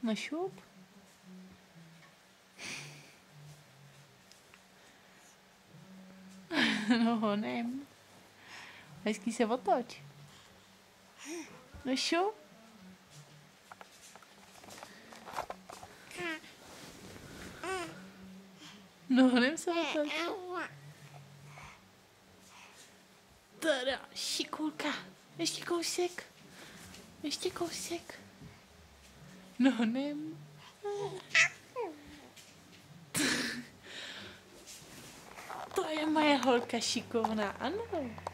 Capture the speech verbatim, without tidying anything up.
No šup. No honem. Hezky se otoč. No šup. No honem se otoč. Tada, šikulka. Ještě kousek. Ještě kousek. No honem. To je moje holka šikovná, ano.